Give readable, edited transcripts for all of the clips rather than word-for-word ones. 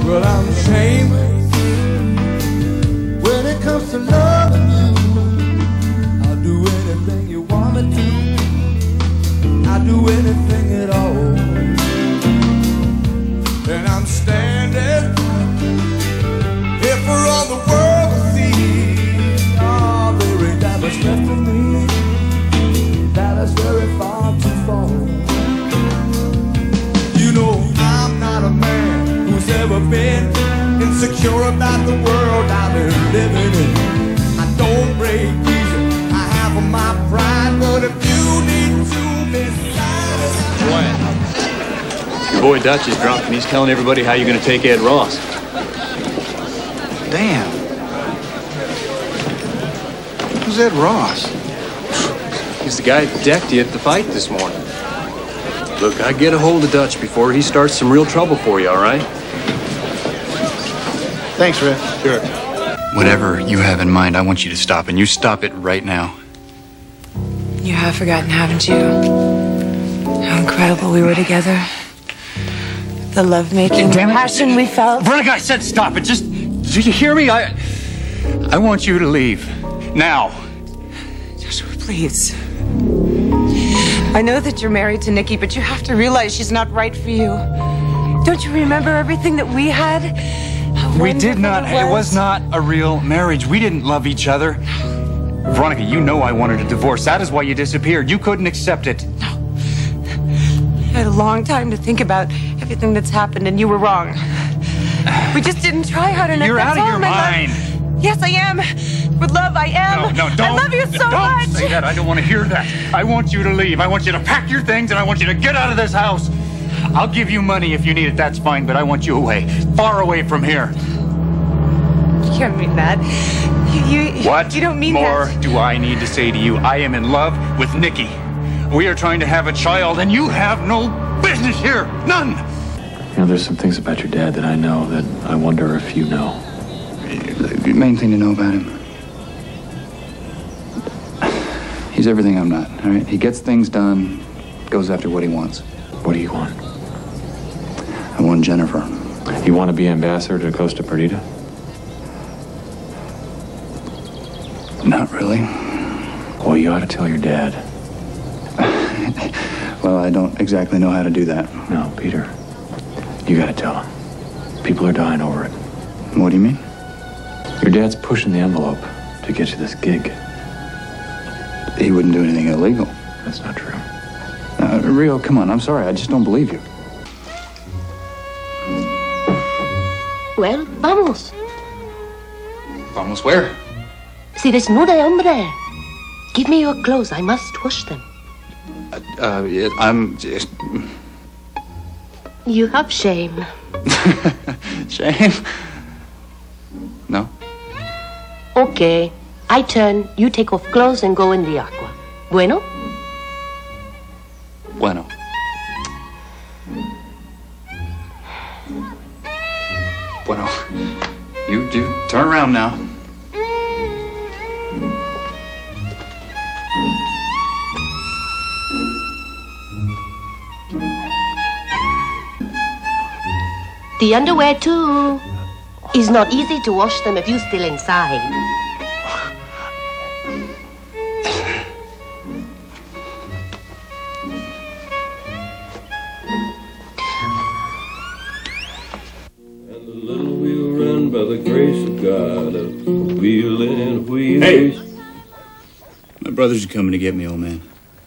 Well, I'm shameless when it comes to loving you. I'll do anything you want me to. I'll do anything at all. And I'm standing here for all the world to see. Oh, there ain't that much left of me. That is very far to fall. You know I'm not a man who's ever been insecure about the world I've been living in. I don't break easy, I have my pride, but if you need to be satisfied. Wyatt, your boy Dutch is drunk and he's telling everybody how you're gonna take Ed Ross. Damn. Who's Ed Ross? He's the guy that decked you at the fight this morning. Look, I get a hold of Dutch before he starts some real trouble for you, all right? Thanks, Rick. Sure. Whatever you have in mind, I want you to stop, and you stop it right now. You have forgotten, haven't you? How incredible we were together. The lovemaking, the passion we felt. Veronica, I said stop it. Just, did you hear me? I want you to leave. Now. Joshua, please. I know that you're married to Nikki, but you have to realize she's not right for you. Don't you remember everything that we had? We did not. It was not a real marriage. We didn't love each other. Veronica, you know I wanted a divorce. That is why you disappeared. You couldn't accept it. No. You had a long time to think about everything that's happened, and you were wrong. We just didn't try hard enough. You're out of your mind. Yes, I am. With love, I am. No, don't. I love you so much. Don't say that. I don't want to hear that. I want you to leave. I want you to pack your things, and I want you to get out of this house. I'll give you money if you need it. That's fine, but I want you away. Far away from here. You can't mean that. What you don't mean more that. do I need to say to you? I am in love with Nikki. We are trying to have a child, and you have no business here. None. You know, there's some things about your dad that I know that I wonder if you know. The main thing to know about him. He's everything I'm not, all right? He gets things done, goes after what he wants. What do you want? I want Jennifer. You want to be ambassador to Costa Perdita? Not really. Well, you ought to tell your dad. Well, I don't exactly know how to do that. No, Peter. You got to tell him. People are dying over it. What do you mean? Your dad's pushing the envelope to get you this gig. He wouldn't do anything illegal. That's not true. Rio, come on. I'm sorry. I just don't believe you. Well, vamos. Vamos where? Si desnuda, hombre. Give me your clothes. I must wash them. I'm just... You have shame. Shame? No. Okay. I turn, you take off clothes and go in the aqua. Bueno? Bueno. Bueno. You do. Turn around now. The underwear, too. It's not easy to wash them if you're still inside. And the little wheel run by the grace of God, a wheel and a wheel. Hey! My brothers are coming to get me, old man.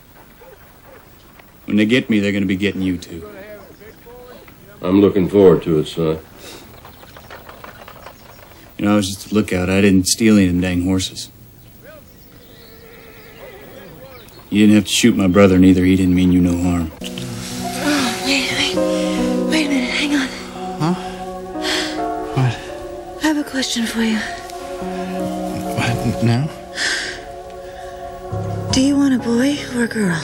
When they get me, they're going to be getting you, too. I'm looking forward to it, son. You know, I was just a lookout. I didn't steal any of them dang horses. You didn't have to shoot my brother, neither. He didn't mean you no harm. Oh, wait a minute, hang on. Huh? What? I have a question for you. What now? Do you want a boy or a girl?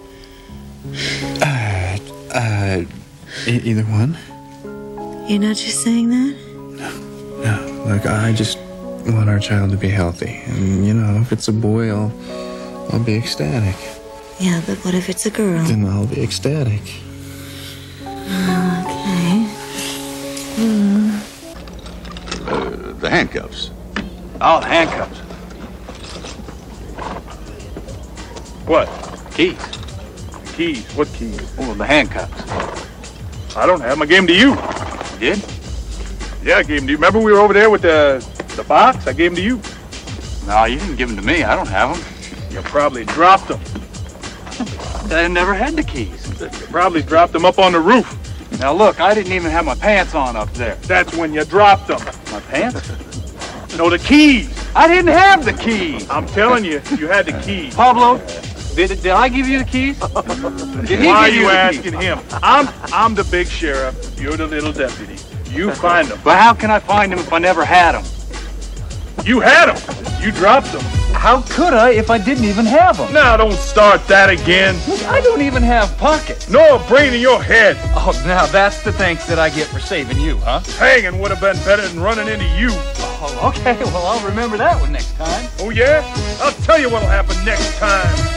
Either one. You're not just saying that? No, look, I just want our child to be healthy. And, you know, if it's a boy, I'll be ecstatic. Yeah, but what if it's a girl? Then I'll be ecstatic. Okay. the handcuffs. Oh, the handcuffs. What? Keys. Keys? What keys? Oh, the handcuffs. I don't have them. I gave them to you. You did? Yeah, I gave them to you. Remember we were over there with the box? I gave them to you. No, you didn't give them to me. I don't have them. You probably dropped them. I never had the keys. You probably dropped them up on the roof. Now look, I didn't even have my pants on up there. That's when you dropped them. My pants? No, the keys. I didn't have the keys. I'm telling you, you had the keys. Pablo, did I give you the keys? Why are you asking him? I'm the big sheriff. You're the little deputy. You find them. But how can I find them if I never had them? You had them. You dropped them. How could I if I didn't even have them? Now, don't start that again. Look, I don't even have pockets. Nor a brain in your head. Oh, now that's the thanks that I get for saving you, huh? Hanging would have been better than running into you. Oh, okay. Well, I'll remember that one next time. Oh, yeah? I'll tell you what'll happen next time.